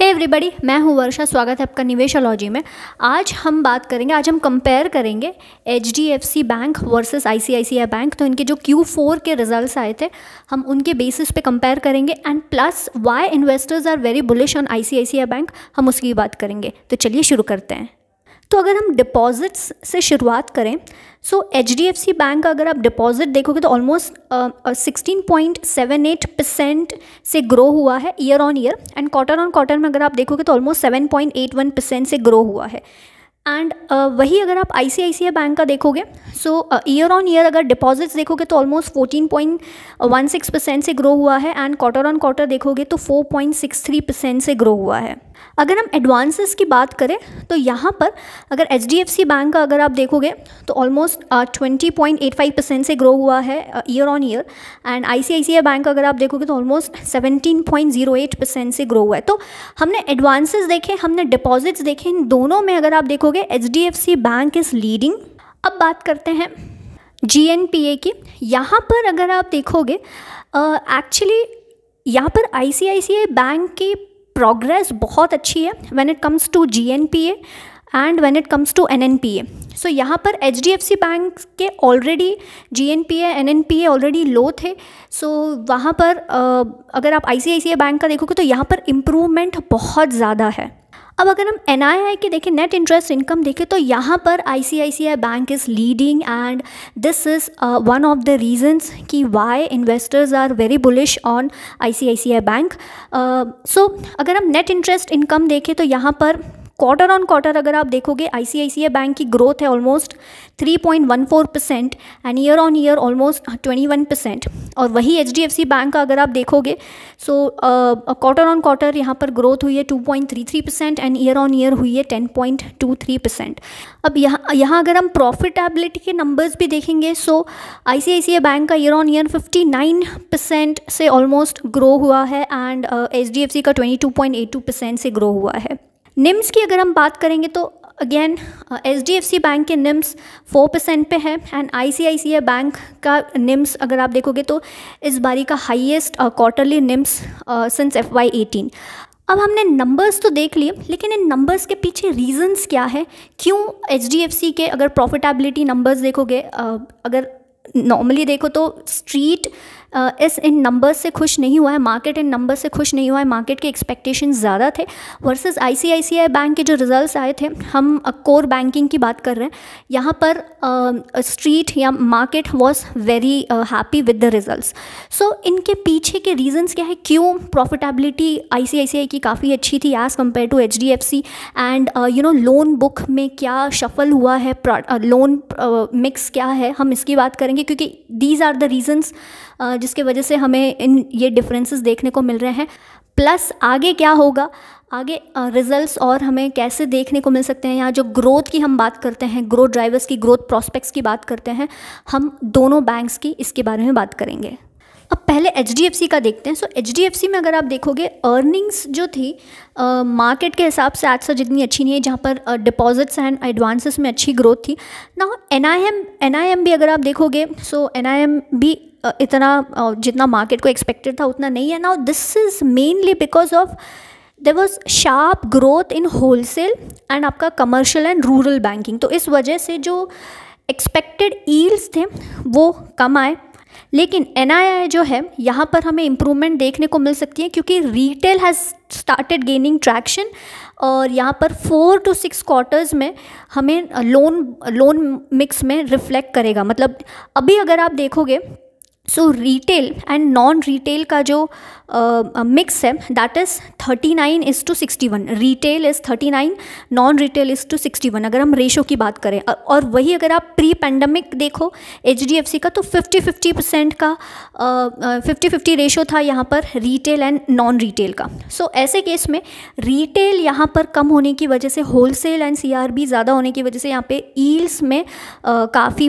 Hey everybody, मैं हूँ वर्षा। स्वागत है आपका निवेशोलॉजी में। आज हम कंपेयर करेंगे HDFC bank versus ICICI bank. तो इनके जो Q4 के रिजल्ट्स आए थे हम उनके बेसिस पे कंपेयर करेंगे and plus why investors are very bullish on ICICI bank, हम उसकी बात करेंगे। तो चलिए शुरू करते हैं। तो अगर हम डिपॉजिट्स से शुरुआत करें, सो HDFC बैंक का अगर आप डिपॉजिट देखोगे तो ऑलमोस्ट 16.78% से ग्रो हुआ है year on year, and quarter on quarter में अगर आप देखोगे तो ऑलमोस्ट 7.81% से ग्रो हुआ है। एंड वही अगर आप ICICI बैंक का देखोगे, सो ईयर ऑन ईयर अगर डिपॉजिट्स देखोगे तो ऑलमोस्ट 14.16% से ग्रो हुआ है, एंड क्वार्टर ऑन क्वार्टर देखोगे तो 4.63% से ग्रो हुआ है। अगर हम एडवांसेस की बात करें तो यहाँ पर अगर HDFC बैंक का अगर आप देखोगे तो ऑलमोस्ट 20.85% से ग्रो हुआ है year on year, and ICICI bank अगर आप देखोगे तो ऑलमोस्ट 17.08% से ग्रो हुआ है। तो हमने एडवांसेस देखे, हमने डिपॉजिट्स देखे, इन दोनों में अगर आप देखोगे HDFC बैंक इज़ लीडिंग। अब बात करते हैं GNPA की। यहाँ पर अगर आप देखोगे एक्चुअली यहाँ पर ICICI बैंक की प्रोग्रेस बहुत अच्छी है when it comes to GNPA and when it comes to NNPA। So यहाँ पर HDFC बैंक के already GNPA NNPA already low थे। सो वहाँ पर अगर आप ICICI बैंक का देखोगे तो यहाँ पर इम्प्रूवमेंट बहुत ज़्यादा है। अब अगर हम NII की देखें, नेट इंटरेस्ट इनकम देखें, तो यहाँ पर ICICI bank is leading and this is one of the reasons कि why investors are very bullish on ICICI bank. So अगर हम नेट इंटरेस्ट इनकम देखें तो यहाँ पर क्वार्टर ऑन क्वार्टर अगर आप देखोगे ICICI बैंक की ग्रोथ है almost 3.14% and year on year almost 21%। और वही HDFC बैंक का अगर आप देखोगे, सो क्वार्टर ऑन क्वार्टर यहाँ पर ग्रोथ हुई है 2.33% एंड ईयर ऑन ईयर हुई है 10.23%। अब यहाँ अगर हम प्रॉफिटेबिलिटी के नंबर्स भी देखेंगे, सो ICICI बैंक का ईयर ऑन ईयर 59% से ऑलमोस्ट ग्रो हुआ है, एंड HDFC का 22.82% से ग्रो हुआ है। निम्स की अगर हम बात करेंगे तो अगेन HDFC बैंक के निम्स 4% पे है, एंड ICICI बैंक का निम्स अगर आप देखोगे तो इस बारी का highest quarterly NIMS since FY18। अब हमने नंबर्स तो देख लिए, लेकिन इन नंबर्स के पीछे रीजंस क्या है, क्यों HDFC के अगर प्रॉफिटेबिलिटी नंबर्स देखोगे, अगर नॉर्मली देखो तो स्ट्रीट इन नंबर्स से खुश नहीं हुआ है, मार्केट इन नंबर्स से खुश नहीं हुआ है, मार्केट के एक्सपेक्टेशंस ज़्यादा थे वर्सेस ICICI बैंक के जो रिजल्ट्स आए थे। हम कोर बैंकिंग की बात कर रहे हैं, यहाँ पर स्ट्रीट या market was very happy with the results. So इनके पीछे के रीजंस क्या है, क्यों प्रॉफिटेबिलिटी ICICI की काफ़ी अच्छी थी as compared to HDFC, and loan book में क्या शफल हुआ है, लोन मिक्स क्या है, हम इसकी बात करेंगे, क्योंकि दीज आर द रीजंस जिसके वजह से हमें ये डिफरेंसेस देखने को मिल रहे हैं। प्लस आगे क्या होगा, आगे रिजल्ट्स और हमें कैसे देखने को मिल सकते हैं। यहाँ जो ग्रोथ की हम बात करते हैं, ग्रोथ ड्राइवर्स की, ग्रोथ प्रॉस्पेक्ट्स की बात करते हैं, हम दोनों बैंक्स की इसके बारे में बात करेंगे। अब पहले HDFC का देखते हैं। सो HDFC में अगर आप देखोगे अर्निंग्स जो थी मार्केट के हिसाब से आज से जितनी अच्छी नहीं है, जहाँ पर डिपॉजिट्स एंड एडवांसेस में अच्छी ग्रोथ थी ना। NIM भी अगर आप देखोगे, सो NIM भी इतना जितना मार्केट को एक्सपेक्टेड था उतना नहीं है। Now this is mainly because of there was sharp growth in wholesale and आपका कमर्शियल एंड रूरल बैंकिंग। तो इस वजह से जो एक्सपेक्टेड यील्ड्स थे वो कम आए, लेकिन NII जो है यहाँ पर हमें इम्प्रूवमेंट देखने को मिल सकती है, क्योंकि retail has started gaining traction, और यहाँ पर 4 to 6 क्वार्टर्स में हमें लोन मिक्स में रिफ्लेक्ट करेगा। मतलब अभी अगर आप देखोगे, so retail and non retail का जो मिक्स है that is 39:61। Retail is 39, non retail is 61 अगर हम रेशो की बात करें। और वही अगर आप प्री पैंडमिक देखो HDFC का, तो 50-50% का 50-50 रेशो था यहाँ पर रिटेल एंड नॉन रिटेल का। सो ऐसे केस में रिटेल यहाँ पर कम होने की वजह से, होलसेल एंड CRB ज़्यादा होने की वजह से यहाँ पे यील्ड्स में काफ़ी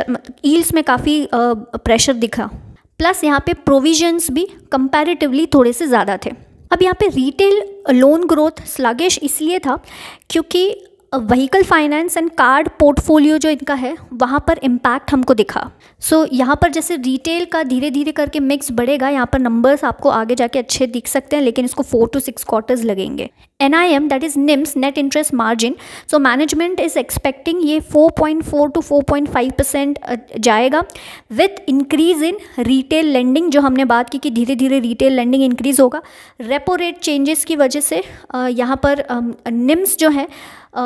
प्रेशर दिखा। प्लस यहाँ पे प्रोविजंस भी कंपैरेटिवली थोड़े से ज़्यादा थे। अब यहाँ पे रिटेल लोन ग्रोथ स्लगिश इसलिए था क्योंकि vehicle finance and card portfolio जो इनका है वहाँ पर इम्पैक्ट हमको दिखा। सो यहाँ पर जैसे रिटेल का धीरे धीरे करके मिक्स बढ़ेगा, यहाँ पर नंबर्स आपको आगे जाके अच्छे दिख सकते हैं, लेकिन इसको 4 to 6 क्वार्टर्स लगेंगे। NIM that is NIMs net interest margin, so management is expecting ये 4.4 to 4.5% जाएगा with increase in retail lending, जो हमने बात की कि धीरे धीरे रिटेल लेंडिंग इंक्रीज होगा। रेपो रेट चेंजेस की वजह से यहाँ पर निम्स जो है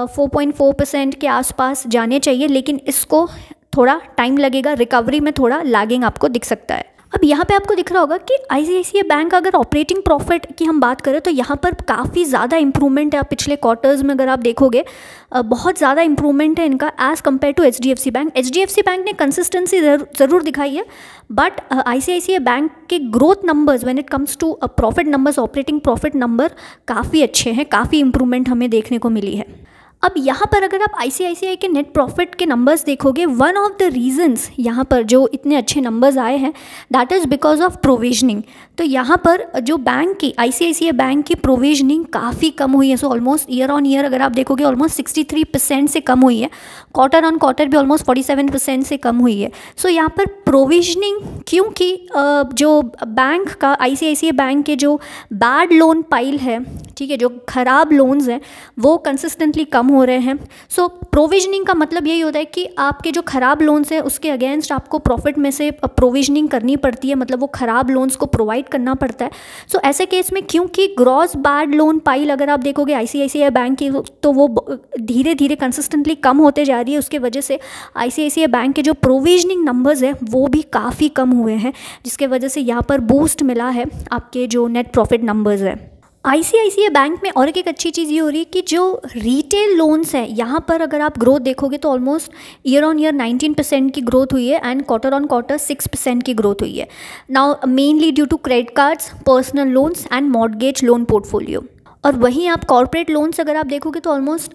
4.4% के आसपास जाने चाहिए, लेकिन इसको थोड़ा टाइम लगेगा, रिकवरी में थोड़ा लैगिंग आपको दिख सकता है। अब यहाँ पे आपको दिख रहा होगा कि ICICI बैंक अगर ऑपरेटिंग प्रॉफिट की हम बात करें तो यहाँ पर काफ़ी ज़्यादा इंप्रूवमेंट है। आप पिछले क्वार्टर्स में अगर आप देखोगे बहुत ज़्यादा इंप्रूवमेंट है इनका as compared to HDFC bank. HDFC bank ने कंसिस्टेंसी ज़रूर दिखाई है, बट ICICI बैंक के growth numbers when it comes to profit numbers, operating profit number काफ़ी अच्छे हैं, काफ़ी इंप्रूवमेंट हमें देखने को मिली है। अब यहाँ पर अगर आप ICICI के नेट प्रॉफिट के नंबर्स देखोगे, वन ऑफ द रीजंस यहाँ पर जो इतने अच्छे नंबर्स आए हैं that is because of provisioning. तो यहाँ पर जो बैंक की ICICI बैंक की प्रोविजनिंग काफ़ी कम हुई है। So almost year on year अगर आप देखोगे ऑलमोस्ट 63% से कम हुई है, क्वार्टर ऑन क्वार्टर भी ऑलमोस्ट 47% से कम हुई है। सो यहाँ पर प्रोविजनिंग, क्योंकि जो बैंक का ICICI बैंक के जो बैड लोन पाइल है, ठीक है, जो ख़राब लोन्स हैं वो कंसिस्टेंटली कम हो रहे हैं। सो प्रोविजनिंग का मतलब यही होता है कि आपके जो ख़राब लोन्स हैं उसके अगेंस्ट आपको प्रॉफिट में से प्रोविजनिंग करनी पड़ती है, मतलब वो ख़राब लोन्स को प्रोवाइड करना पड़ता है। सो ऐसे केस में क्योंकि ग्रॉस बैड लोन पाइल अगर आप देखोगे ICICI बैंक की तो वो धीरे धीरे कंसिस्टेंटली कम होते जा रही है, उसके वजह से ICICI बैंक के जो प्रोविजनिंग नंबर्स हैं वो भी काफ़ी कम हुए हैं, जिसके वजह से यहाँ पर बूस्ट मिला है आपके जो नेट प्रॉफिट नंबर्स हैं। ICICI बैंक में और एक अच्छी चीज़ ये हो रही है कि जो रिटेल लोन्स हैं यहाँ पर अगर आप ग्रोथ देखोगे तो ऑलमोस्ट ईयर ऑन ईयर 19% की ग्रोथ हुई है एंड क्वार्टर ऑन क्वार्टर 6% की ग्रोथ हुई है। Now mainly due to credit cards, personal loans and mortgage loan portfolio. और वहीं आप कॉर्पोरेट लोन्स अगर आप देखोगे तो ऑलमोस्ट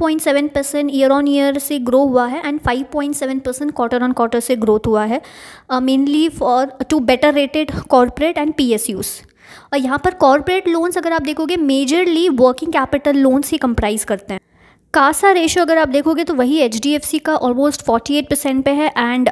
9.7% ईयर ऑन ईयर से ग्रो हुआ है एंड 5.7% क्वार्टर ऑन क्वार्टर से ग्रोथ हुआ है, mainly for to better rated corporate and PSUs। और यहाँ पर कॉर्पोरेट लोन्स अगर आप देखोगे मेजरली वर्किंग कैपिटल लोन्स ही कंप्राइज करते हैं। कासा रेशो अगर आप देखोगे तो वही HDFC का ऑलमोस्ट 48% पे है एंड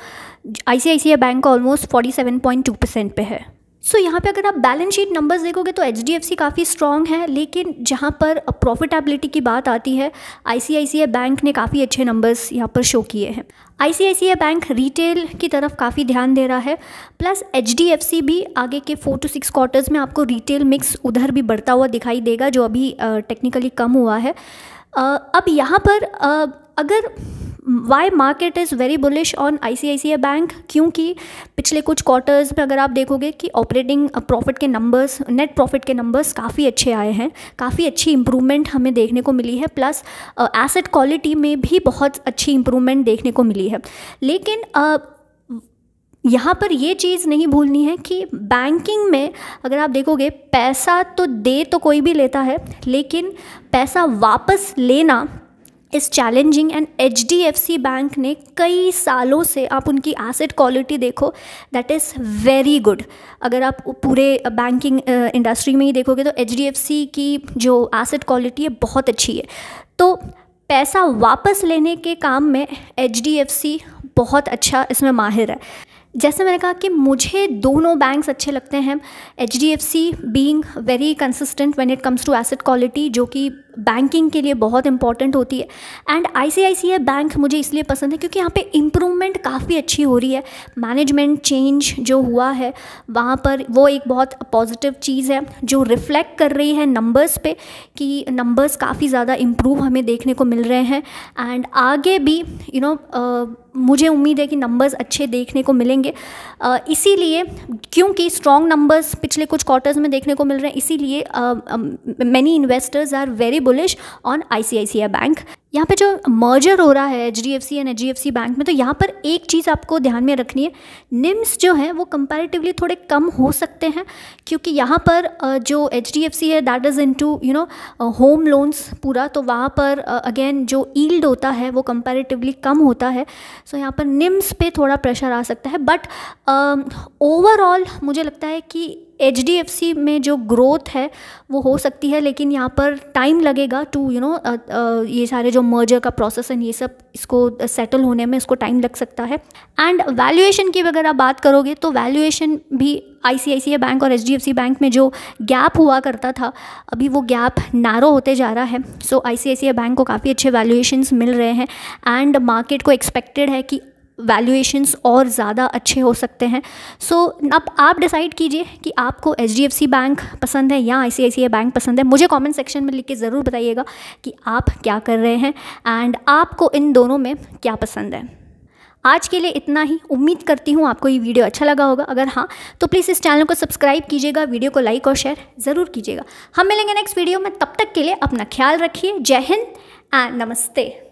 ICICI बैंक का ऑलमोस्ट 47.2% पे है। सो यहाँ पे अगर आप बैलेंस शीट नंबर्स देखोगे तो HDFC काफ़ी स्ट्रॉन्ग है, लेकिन जहाँ पर प्रॉफिटेबिलिटी की बात आती है ICICI बैंक ने काफ़ी अच्छे नंबर्स यहाँ पर शो किए हैं। ICICI बैंक रिटेल की तरफ काफ़ी ध्यान दे रहा है, प्लस HDFC भी आगे के 4 to 6 क्वार्टर्स में आपको रिटेल मिक्स उधर भी बढ़ता हुआ दिखाई देगा, जो अभी टेक्निकली कम हुआ है। अब यहाँ पर अगर why market is very bullish on ICICI bank, क्योंकि पिछले कुछ क्वार्टर्स में अगर आप देखोगे कि ऑपरेटिंग प्रॉफिट के नंबर्स, नेट प्रॉफिट के नंबर्स काफ़ी अच्छे आए हैं, काफ़ी अच्छी इंप्रूवमेंट हमें देखने को मिली है, प्लस एसेट क्वालिटी में भी बहुत अच्छी इंप्रूवमेंट देखने को मिली है। लेकिन यहाँ पर ये चीज़ नहीं भूलनी है कि बैंकिंग में अगर आप देखोगे पैसा तो दे तो कोई भी लेता है, लेकिन पैसा वापस लेना इस चैलेंजिंग एंड HDFC बैंक ने कई सालों से, आप उनकी एसेट क्वालिटी देखो दैट इज़ वेरी गुड। अगर आप पूरे बैंकिंग इंडस्ट्री में ही देखोगे तो HDFC की जो एसेट क्वालिटी है बहुत अच्छी है। तो पैसा वापस लेने के काम में HDFC बहुत अच्छा इसमें माहिर है। जैसे मैंने कहा कि मुझे दोनों बैंक्स अच्छे लगते हैं, HDFC being very consistent when it comes to asset quality, जो कि बैंकिंग के लिए बहुत इंपॉर्टेंट होती है, एंड ICICI बैंक मुझे इसलिए पसंद है क्योंकि यहाँ पे इम्प्रूवमेंट काफ़ी अच्छी हो रही है। मैनेजमेंट चेंज जो हुआ है वहाँ पर वो एक बहुत पॉजिटिव चीज़ है जो रिफ्लेक्ट कर रही है नंबर्स पे कि नंबर्स काफ़ी ज़्यादा इम्प्रूव हमें देखने को मिल रहे हैं, एंड आगे भी मुझे उम्मीद है कि नंबर्स अच्छे देखने को मिलेंगे। इसीलिए क्योंकि स्ट्रॉन्ग नंबर्स पिछले कुछ क्वार्टर्स में देखने को मिल रहे हैं, इसीलिए many investors are very bullish on ICICI bank. यहाँ पे जो मर्जर हो रहा है HDFC एंड HDFC बैंक में, तो यहाँ पर एक चीज़ आपको ध्यान में रखनी है, निम्स जो हैं वो कंपैरेटिवली थोड़े कम हो सकते हैं, क्योंकि यहाँ पर जो HDFC है that is into home loans पूरा, तो वहाँ पर अगेन जो यील्ड होता है वो कंपैरेटिवली कम होता है। सो यहाँ पर निम्स पे थोड़ा प्रेशर आ सकता है, बट ओवरऑल मुझे लगता है कि HDFC में जो ग्रोथ है वो हो सकती है, लेकिन यहाँ पर टाइम लगेगा टू ये सारे जो मर्जर का प्रोसेस है ये सब इसको सेटल होने में इसको टाइम लग सकता है। एंड वैल्यूएशन की अगर आप बात करोगे तो वैल्यूएशन भी ICICI बैंक और HDFC बैंक में जो गैप हुआ करता था अभी वो गैप नैरो होते जा रहा है। सो ICICI बैंक को काफ़ी अच्छे वैल्यूएशंस मिल रहे हैं एंड मार्केट को एक्सपेक्टेड है कि वैल्यूएशंस और ज़्यादा अच्छे हो सकते हैं। सो अब आप डिसाइड कीजिए कि आपको HDFC बैंक पसंद है या ICICI बैंक पसंद है। मुझे कमेंट सेक्शन में लिख के ज़रूर बताइएगा कि आप क्या कर रहे हैं एंड आपको इन दोनों में क्या पसंद है। आज के लिए इतना ही। उम्मीद करती हूँ आपको ये वीडियो अच्छा लगा होगा। अगर हाँ तो प्लीज़ इस चैनल को सब्सक्राइब कीजिएगा, वीडियो को लाइक और शेयर ज़रूर कीजिएगा। हम मिलेंगे नेक्स्ट वीडियो में, तब तक के लिए अपना ख्याल रखिए। जय हिंद एंड नमस्ते।